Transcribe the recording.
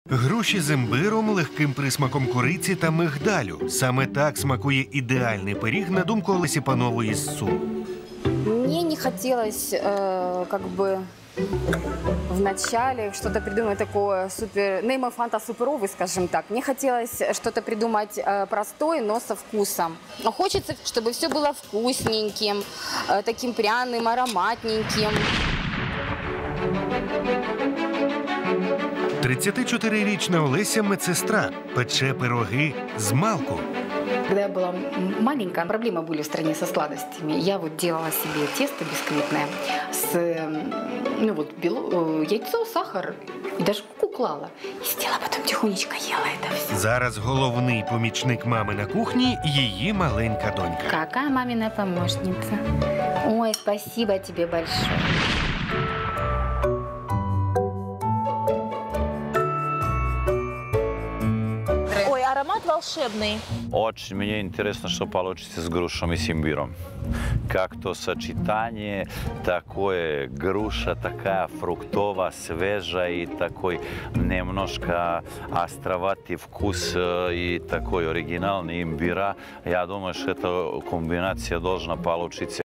Груші з імбиром, легким присмаком куриці та мигдалю. Саме так смакує ідеальний пиріг, на думку Олесі Панової з Сум. Мне не хотелось вначале что-то придумать такое супер, Нейма Фанта суперовый, скажем так. Мне хотелось что-то придумать простое, но со вкусом. Но хочется, чтобы все было вкусненьким, таким пряным, ароматненьким. 34-річна Олеся – медсестра, пече пироги з малку. Когда я была маленькая, проблемы были в стране со сладостями. Я вот делала себе тесто бисквитное с яйцо, сахар и даже муку клала. И сидела потом тихонечко ела это все. Зараз головний помічник мами на кухні – її маленька донька. Какая мамина помощница. Ой, спасибо тебе большое. Ой, аромат волшебный. Очень мне интересно, что получится с грушами и с имбиром. Как то сочетание такое, груша такая фруктовая, свежая и такой немножко островатый вкус и такой оригинальный имбира. Я думаю, что эта комбинация должна получиться.